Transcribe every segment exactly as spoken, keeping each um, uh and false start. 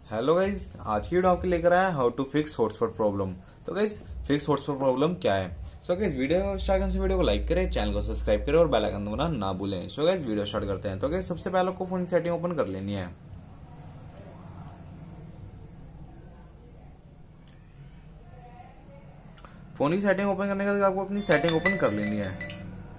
Hello guys, आज की video आपके लेकर आया how to fix hotspot problem. तो गाइज फिक्स हॉटस्पॉट प्रॉब्लम क्या है? सो गाइज वीडियो स्टार्ट करने से वीडियो को लाइक करें, चैनल को सब्सक्राइब करें और बेल आइकन दबाना ना भूलें। सो गाइज वीडियो स्टार्ट करते हैं। तो गाइज सबसे पहले आपको फोन की सेटिंग ओपन कर लेनी है। फोन की सेटिंग ओपन करने के बाद आपको अपनी सेटिंग ओपन कर लेनी है।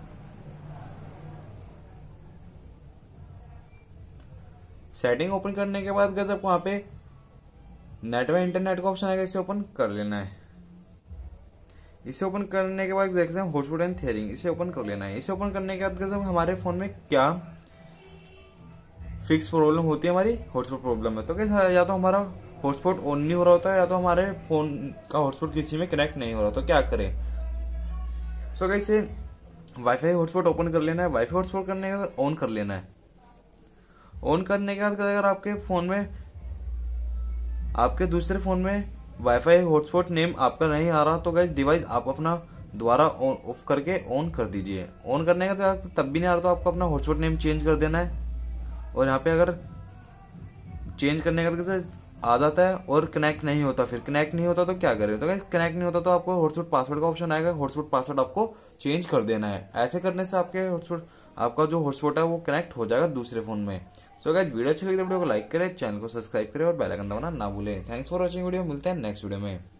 सेटिंग ओपन करने के बाद गाइज आपको वहां पे नेट व इंटरनेट का ऑप्शन आएगा, इसे ओपन कर लेना है। इसे ओपन करने के बाद देखते हैं हॉटस्पॉट एंड थियरिंग, इसे ओपन कर लेना है। इसे ओपन करने के बाद हमारे फोन में क्या फिक्स प्रॉब्लम होती है, हमारी हॉटस्पॉट प्रॉब्लम है। तो क्या या तो हमारा हॉटस्पॉट ऑन नहीं हो रहा होता है या तो हमारे फोन का हॉटस्पॉट किसी में कनेक्ट नहीं हो रहा। तो क्या करें? सो so, इसे वाईफाई हॉटस्पॉट ओपन कर लेना है। वाईफाई हॉटस्पॉट करने के बाद ऑन कर लेना है। ऑन करने के बाद अगर आपके फोन में आपके दूसरे फोन में वाईफाई हॉटस्पॉट नेम आपका नहीं आ रहा तो गाइस डिवाइस आप अपना दोबारा ऑफ करके ऑन कर दीजिए। ऑन करने का तो तब भी नहीं आ रहा तो आपको अपना हॉटस्पॉट नेम चेंज कर देना है। और यहाँ पे अगर चेंज करने का तो आ जाता है और कनेक्ट नहीं होता, फिर कनेक्ट नहीं होता तो क्या करें? तो गाइस कनेक्ट नहीं होता तो आपको हॉटस्पॉट पासवर्ड का ऑप्शन आएगा, हॉटस्पॉट पासवर्ड आपको चेंज कर देना है। ऐसे करने से आपके हॉटस्पॉट आपका जो हॉटस्पॉट है वो कनेक्ट हो जाएगा दूसरे फोन में। सो गाइस वीडियो अच्छी लगी तो वीडियो को लाइक करें, चैनल को सब्सक्राइब करें और बेल आइकन दबाना ना भूलें। थैंक्स फॉर वॉचिंग वीडियो, मिलते हैं नेक्स्ट वीडियो में।